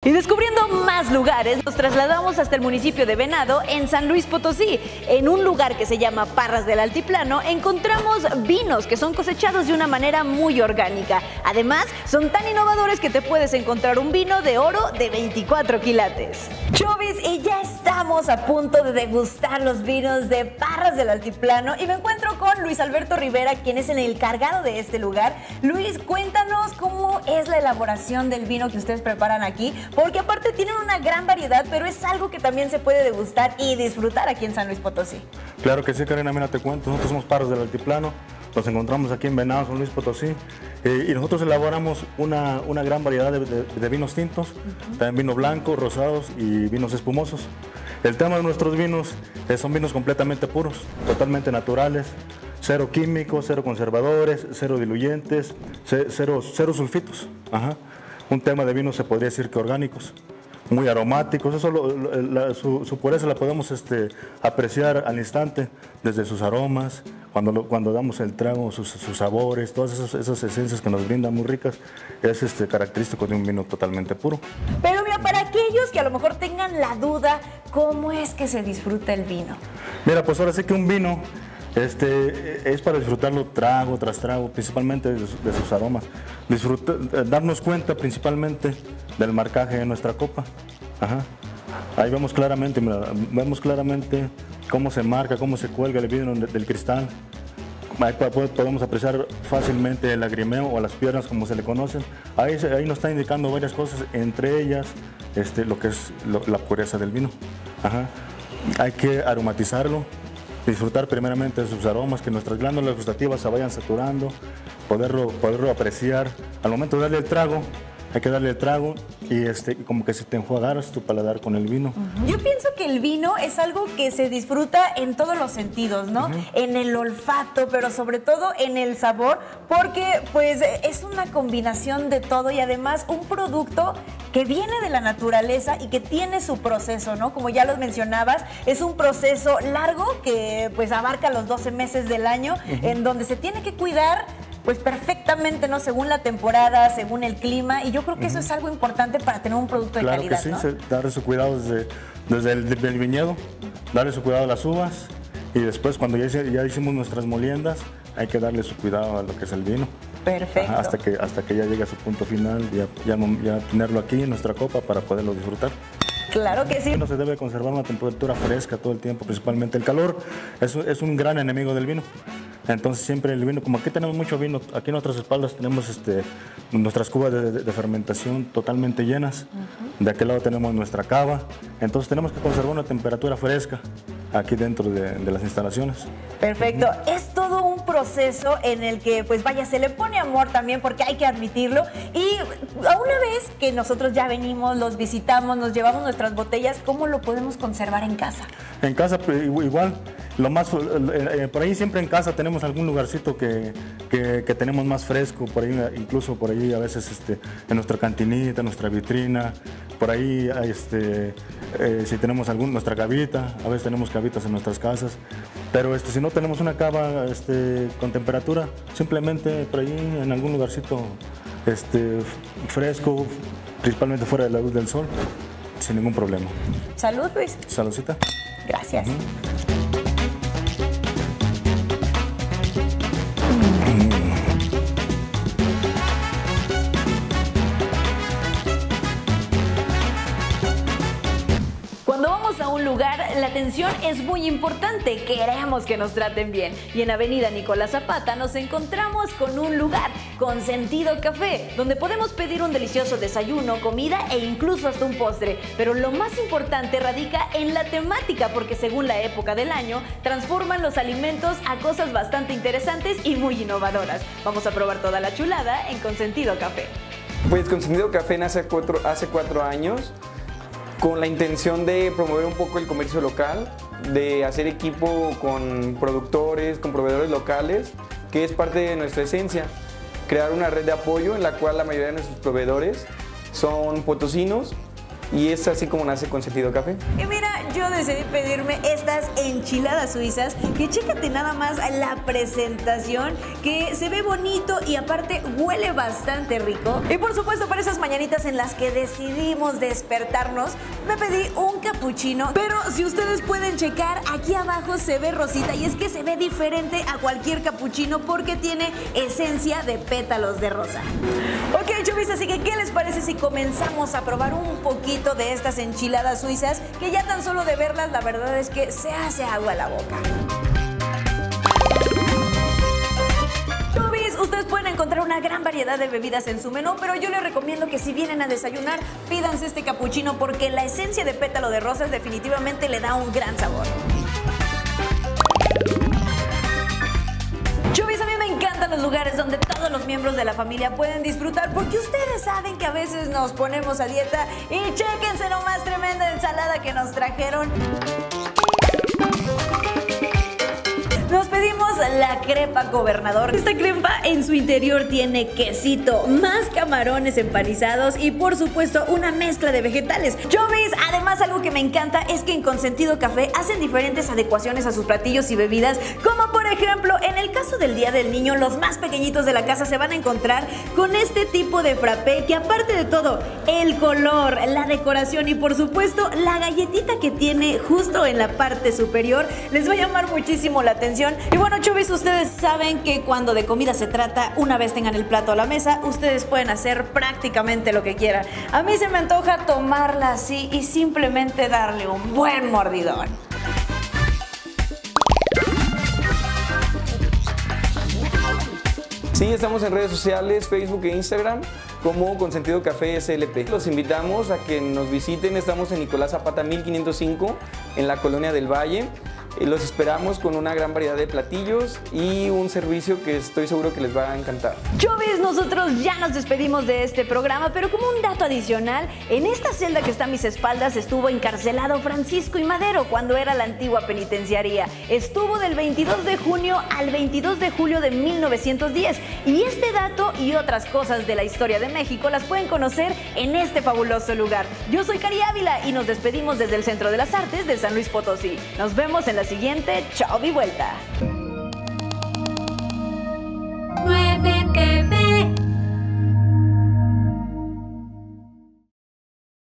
Y descubriendo más lugares, nos trasladamos hasta el municipio de Venado, en San Luis Potosí. En un lugar que se llama Parras del Altiplano, encontramos vinos que son cosechados de una manera muy orgánica. Además, son tan innovadores que te puedes encontrar un vino de oro de 24 quilates. Chovis, y ya estamos a punto de degustar los vinos de Parras del Altiplano y me encuentro con Luis Alberto Rivera, quien es el encargado de este lugar. Luis, cuéntanos cómo es la elaboración del vino que ustedes preparan aquí, porque aparte tienen una gran variedad, pero es algo que también se puede degustar y disfrutar aquí en San Luis Potosí. Claro que sí, Karina, mira, te cuento, nosotros somos Parras del Altiplano, nos encontramos aquí en Venado, San Luis Potosí, y nosotros elaboramos una gran variedad de vinos tintos, también vino blanco, rosados y vinos espumosos. El tema de nuestros vinos son vinos completamente puros, totalmente naturales, cero químicos, cero conservadores, cero diluyentes, cero sulfitos. Ajá. Un tema de vinos se podría decir que orgánicos, muy aromáticos. Eso su pureza la podemos apreciar al instante, desde sus aromas, cuando damos el trago, sus sabores, todas esas esencias que nos brindan muy ricas, es característico de un vino totalmente puro. Pero mira, para aquellos que a lo mejor tengan la duda, ¿cómo es que se disfruta el vino? Mira, pues ahora sí que un vino es para disfrutarlo trago tras trago, principalmente de sus aromas. Darnos cuenta principalmente del marcaje de nuestra copa. Ajá. Ahí vemos claramente, mira, cómo se marca, cómo se cuelga el vino del cristal. Ahí podemos apreciar fácilmente el lagrimeo o las piedras, como se le conocen. Ahí nos está indicando varias cosas, entre ellas lo que es la pureza del vino. Ajá. Hay que aromatizarlo, disfrutar primeramente de sus aromas, que nuestras glándulas gustativas se vayan saturando, poderlo apreciar. Al momento de darle el trago, hay que darle el trago y como que si te enjuagaras tu paladar con el vino. Yo pienso que el vino es algo que se disfruta en todos los sentidos, ¿no? En el olfato, pero sobre todo en el sabor, porque pues es una combinación de todo y además un producto que viene de la naturaleza y que tiene su proceso, ¿no? Como ya lo mencionabas, es un proceso largo que pues abarca los 12 meses del año, en donde se tiene que cuidar pues perfectamente, ¿no? Según la temporada, según el clima, y yo creo que eso es algo importante para tener un producto de calidad, claro que sí, ¿no? Darle su cuidado desde el viñedo, darle su cuidado a las uvas, y después cuando ya hicimos nuestras moliendas, hay que darle su cuidado a lo que es el vino. Perfecto. Ajá, hasta que ya llegue a su punto final, ya tenerlo aquí en nuestra copa para poderlo disfrutar. Claro que sí. No se debe conservar una temperatura fresca todo el tiempo, principalmente el calor es un gran enemigo del vino. Entonces siempre el vino, como aquí tenemos mucho vino, aquí en nuestras espaldas tenemos nuestras cubas de fermentación totalmente llenas. De aquel lado tenemos nuestra cava, entonces tenemos que conservar una temperatura fresca aquí dentro de las instalaciones. Perfecto. Es todo un proceso en el que, pues vaya, se le pone amor también, porque hay que admitirlo. Y a una vez que nosotros ya venimos, los visitamos, nos llevamos nuestras botellas, ¿cómo lo podemos conservar en casa? En casa igual, por ahí siempre en casa tenemos algún lugarcito que tenemos más fresco, por ahí, incluso por ahí a veces en nuestra cantinita, en nuestra vitrina, por ahí si tenemos nuestra cavita, a veces tenemos cavitas en nuestras casas, pero si no tenemos una cava con temperatura, simplemente por ahí en algún lugarcito fresco, principalmente fuera de la luz del sol, sin ningún problema. Salud, Luis. Saludcita. Gracias. Cuando vamos a un lugar, la atención es muy importante. Queremos que nos traten bien. Y en Avenida Nicolás Zapata nos encontramos con un lugar, Consentido Café, donde podemos pedir un delicioso desayuno, comida e incluso hasta un postre. Pero lo más importante radica en la temática, porque según la época del año, transforman los alimentos a cosas bastante interesantes y muy innovadoras. Vamos a probar toda la chulada en Consentido Café. Pues Consentido Café nace hace 4 años con la intención de promover un poco el comercio local, de hacer equipo con productores, con proveedores locales, que es parte de nuestra esencia. Crear una red de apoyo en la cual la mayoría de nuestros proveedores son potosinos y es así como nace Consentido Café. Y mira, yo decidí pedirme estas enchiladas suizas, que chécate nada más la presentación, que se ve bonito y aparte huele bastante rico. Y por supuesto, para esas mañanitas en las que decidimos despertarnos, me pedí un capuchino, pero si ustedes pueden checar, aquí abajo se ve rosita y es que se ve diferente a cualquier capuchino porque tiene esencia de pétalos de rosa. Ok, Chovis, así que ¿qué les parece si comenzamos a probar un poquito de estas enchiladas suizas, que ya tan solo de verlas la verdad es que se hace agua a la boca? Ustedes pueden encontrar una gran variedad de bebidas en su menú, pero yo les recomiendo que si vienen a desayunar, pídanse este capuchino porque la esencia de pétalo de rosas definitivamente le da un gran sabor. Chubis, a mí me encantan los lugares donde todos los miembros de la familia pueden disfrutar, porque ustedes saben que a veces nos ponemos a dieta y chéquense nomás tremenda ensalada que nos trajeron. Nos pedimos la crepa Gobernador. Esta crepa en su interior tiene quesito, más camarones empanizados y por supuesto una mezcla de vegetales. Chovis, además algo que me encanta es que en Consentido Café hacen diferentes adecuaciones a sus platillos y bebidas, como por ejemplo en el caso del Día del Niño, los más pequeñitos de la casa se van a encontrar con este tipo de frappé que aparte de todo, el color, la decoración y por supuesto la galletita que tiene justo en la parte superior les va a llamar muchísimo la atención. Y bueno, Chovis, ustedes saben que cuando de comida se trata, una vez tengan el plato a la mesa, ustedes pueden hacer prácticamente lo que quieran. A mí se me antoja tomarla así y simplemente darle un buen mordidón. Sí, estamos en redes sociales, Facebook e Instagram como Consentido Café SLP. Los invitamos a que nos visiten, estamos en Nicolás Zapata 1505 en la Colonia del Valle. Los esperamos con una gran variedad de platillos y un servicio que estoy seguro que les va a encantar. Chovis, nosotros ya nos despedimos de este programa, pero como un dato adicional, en esta celda que está a mis espaldas estuvo encarcelado Francisco I. Madero cuando era la antigua penitenciaría. Estuvo del 22 de junio al 22 de julio de 1910. Y este dato y otras cosas de la historia de México las pueden conocer en este fabuloso lugar. Yo soy Cari Ávila y nos despedimos desde el Centro de las Artes de San Luis Potosí. Nos vemos en la siguiente Chau y Vuelta.